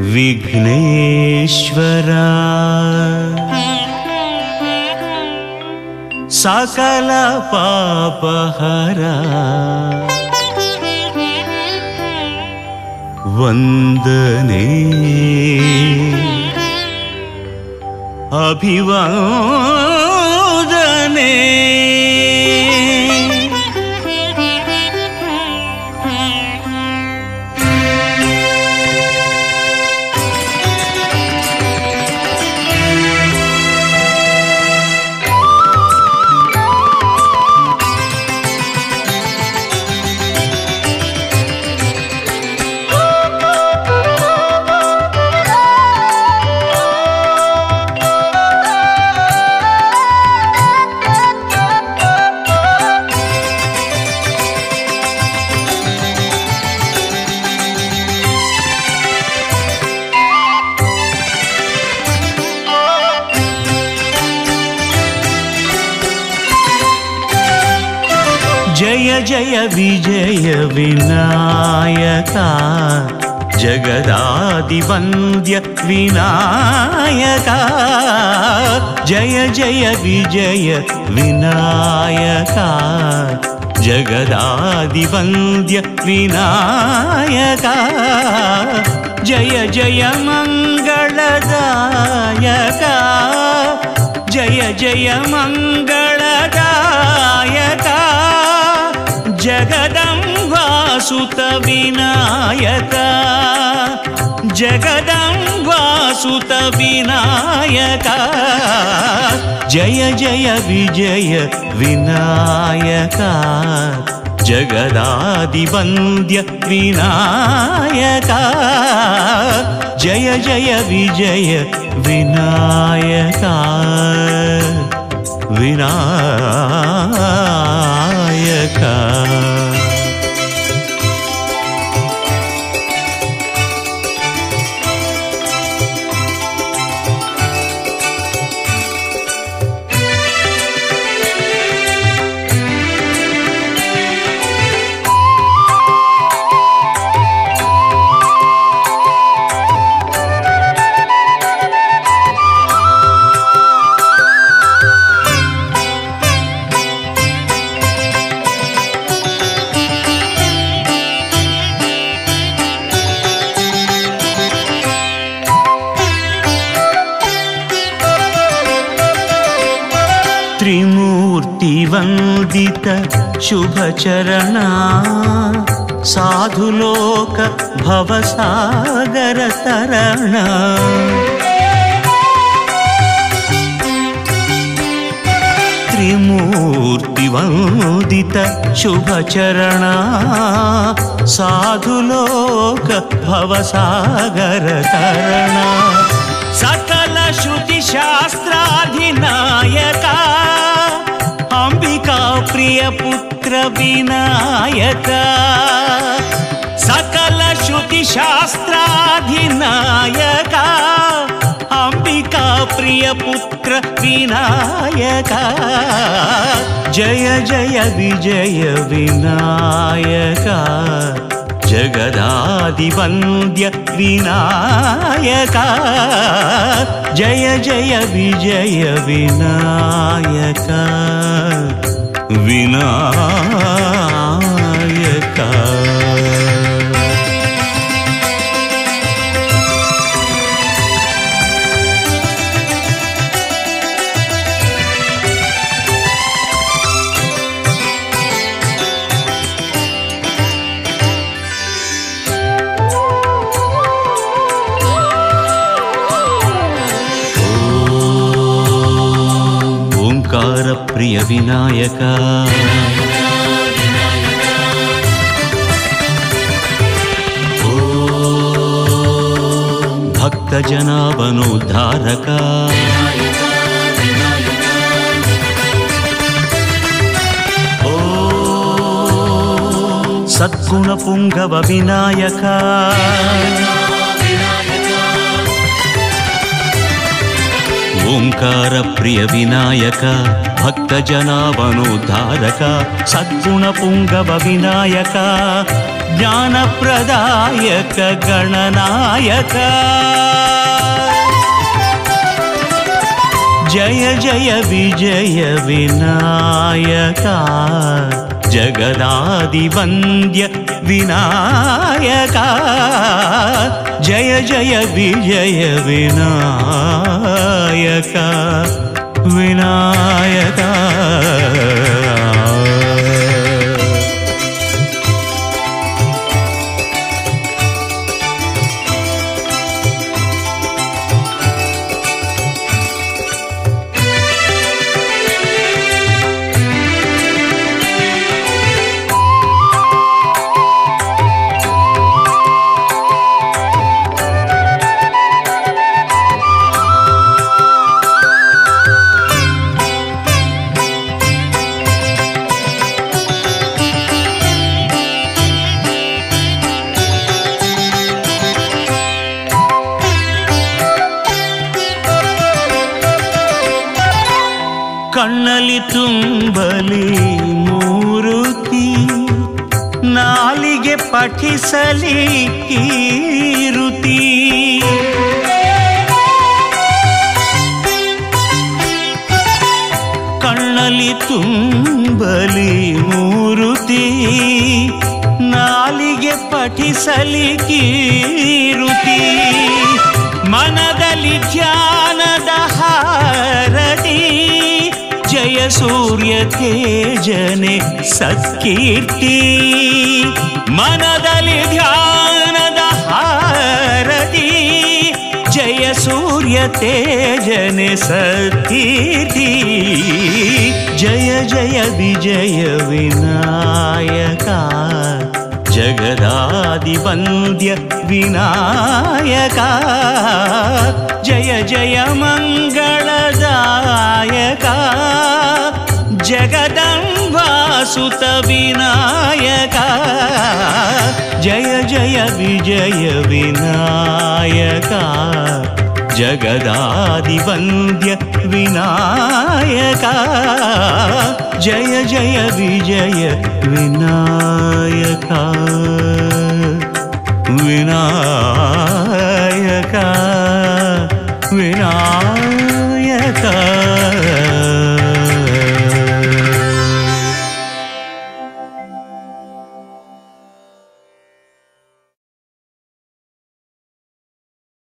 ವಿಘ್ನೇಶ್ವರ ಸಕಲ ಪಾಪಹರ ವಂದನೆ ಅಭಿವಾದನೆ ಜಯ ಜಯ ವಿಜಯ ವಿನಾಯಕ ಜಗದಾದಿವಂದ್ಯ ವಿನಾಯಕ ಜಯ ಜಯ ವಿಜಯ ವಿನಾಯಕ ಜಗದಾದಿವಂದ್ಯ ವಿನಾಯಕ ಜಯ ಜಯ ಮಂಗಳದಾಯಕ ಜಯ ಜಯ ಮಂಗಳದಾಯಕ ಜಗದಂಬಾಸುತ ವಿನಾಯಕ ಜಗದಂಬಾಸುತ ವಿನಾಯಕ ಜಯ ಜಯ ವಿಜಯ ವಿನಾಯಕ ಜಗದಾದಿವಂದ್ಯ ವಿನಾಯಕ ಜಯ ಜಯ ವಿಜಯ ವಿನಾಯಕ ವಿನಾಯಕ ತ್ರಿಮೂರ್ತಿವಂದಿತ ಶುಭಚರಣ ಸಾಧುಲೋಕ ಭವಸಾಗರ ತರಣ ತ್ರಿಮೂರ್ತಿವಂದಿತ ಶುಭಚರಣ ಸಾಧುಲೋಕ ಭವಸಾಗರ ತರಣ ಸಕಲ ಶ್ರುತಿ ಶಾಸ್ತ್ರಾಧಿನಾಯಕ ಅಂಬಿಕಾ ಪ್ರಿಯ ಪುತ್ರ ವಿನಾಯಕ ಸಕಲ ಶ್ರುತಿ ಶಾಸ್ತ್ರಾಧಿನಾಯಕ ಅಂಬಿಕಾ ಪ್ರಿಯ ಪುತ್ರ ವಿನಾಯಕ ಜಯ ಜಯ ವಿಜಯ ವಿನಾಯಕ ಜಗದಾದಿವಂದ್ಯ ವಿನಾಯಕ ಜಯ ಜಯ ವಿಜಯ ವಿನಾಯಕ ವಿನಾಯಕ ಪ್ರಿಯ ವಿನಾಯಕ ಭಕ್ತ ಜನಾವನೋದ್ಧಾರಕ ಸದ್ಗುಣ ಪುಂಗವ ವಿನಾಯಕ ಓಂಕಾರ ಪ್ರಿಯ ವಿನಾಯಕ ಭಕ್ತ ಜನಾವನೋದ್ಧಾರಕ ಸದ್ಗುಣ ಪುಂಗವ ವಿನಾಯಕ ಜ್ಞಾನಪ್ರದಾಯಕ ಗಣನಾಯಕ ಜಯ ಜಯ ವಿಜಯ ವಿನಾಯಕ ಜಗದಾದಿವಂದ್ಯ ವಿನಾಯಕ ಜಯ ಜಯ ವಿಜಯ ವಿನಾಯಕ ವಿನಾಯಕ ಕಣ್ಣಲಿ ತುಂಬಲಿ ಮೂರುತಿ ನಾಲಿಗೆ ಪಠಿಸಲಿ ಕೀರುತಿ ಕಣ್ಣಲಿ ತುಂಬಲಿ ಮೂರುತಿ ನಾಲಿಗೆ ಪಠಿಸಲಿ ಕೀರುತಿ ಮನದಲ್ಲಿ ಧ್ಯಾನದ ಹಾರತಿ ಜಯ ಸೂರ್ಯ ತೇಜನೆ ಸತ್ಕೀರ್ತಿ ಮನದಲ್ಲಿ ಧ್ಯಾನದ ಹಾರತಿ ಜಯ ಸೂರ್ಯ ತೇಜನೆ ಸತ್ಕೀರ್ತಿ ಜಯ ಜಯ ವಿಜಯ ವಿನಾಯಕ ಜಗದಾದಿವಂದ್ಯ ವಿನಾಯಕ ಜಯ ಜಯ ಮಂಗಳದಾಯಕ ಜಗದಂಬಾಸುತ ವಿನಾಯಕ ಜಯ ಜಯ ವಿಜಯ ವಿನಾಯಕ ಜಗದಾದಿವಂದ್ಯ ವಿನಾಯಕ ಜಯ ಜಯ ವಿಜಯ ವಿನಾಯಕ ವಿನಾಯಕ ವಿನಾಯಕ